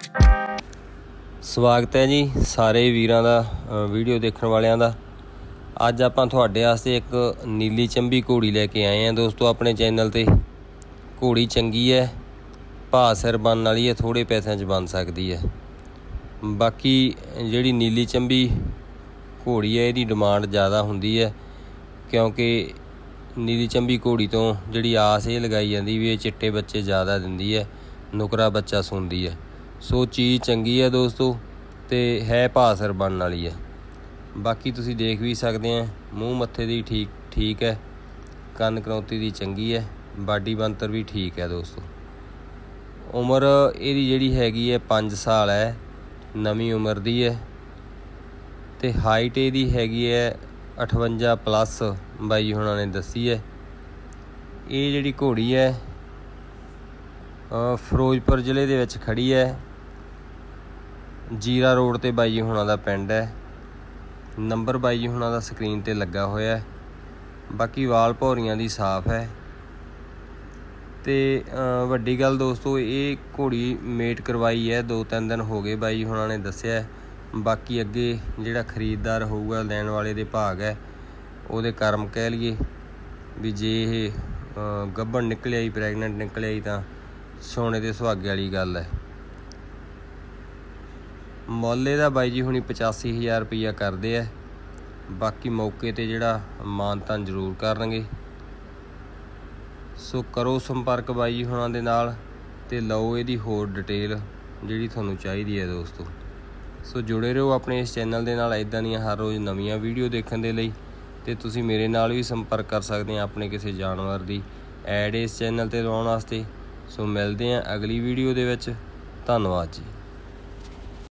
ਸਵਾਗਤ है जी सारे वीरां दा वीडियो देखने वालियां दा। अज आपां तुहाडे वास्ते एक नीली चंबी घोड़ी लैके आए हैं दोस्तों अपने चैनल ते। घोड़ी चंगी है, भाऽ सिर बनने वाली है, थोड़े पैसों च बन सकती है। बाकी जिहड़ी नीली चंबी घोड़ी है इहदी डिमांड ज़्यादा हुंदी है, क्योंकि नीली चंबी घोड़ी तो जिहड़ी आस ये लगाई जाती भी ये चिट्टे बच्चे ज़्यादा दिंदी है, नुकरा बच्चा सुनदी है। सो चीज़ चंगी है दोस्तों, तो है भाऽ सिर बनने वाली है। बाकी तुसी देख भी सकते हैं, मूँह मत्थे दी ठीक है, कन्न कनौती दी चंगी है, बाडी बनतर भी ठीक है दोस्तों। उम्र इहदी जिहड़ी हैगी है 5 साल है, नवीं उम्र दी है। तो हाइट इहदी हैगी है 58+ बाई हुणां ने दसी है। ये जिहड़ी घोड़ी है फिरोजपुर जिले दे विच खड़ी है, जीरा रोड ते बाई हुणां दा पिंड है। नंबर बाई हुणां दा स्क्रीन ते लगा होया है। बाकी वाल भौरियां दी साफ है। तो वड्डी गल दोस्तों, ये घोड़ी मेट करवाई है 2-3 दिन हो गए बाई हुणां ने दस्सिया है। बाकी अगे जिहड़ा खरीददार होऊगा लैण वाले दे भाग है, उहदे कर्म कह लईए भी जे ये गब्बन निकल आई, प्रैगनेंट निकल आई तां सोने ते सुहागे वाली गल है। मुੱਲ ਇਹਦਾ ਬਾਈ जी हुणी 85,000 रुपया करते हैं। बाकी मौके ते जिहड़ा मानतान जरूर करनगे। सो करो संपर्क बाई जी हुणां दे नाल ते लओ इहदी होर डिटेल जिहड़ी तुहानूं चाहीदी है दोस्तों। सो जुड़े रहो अपने इस चैनल दे नाल, इदां दीयां हर रोज़ नवीआं वीडियो देखण दे लई। ते तुसीं मेरे नाल भी संपर्क कर सकते हैं अपने किसी जानवर दी ऐड इस चैनल ते लाउण वास्ते। सो मिलदे हैं अगली वीडियो दे विच। धन्नवाद जी।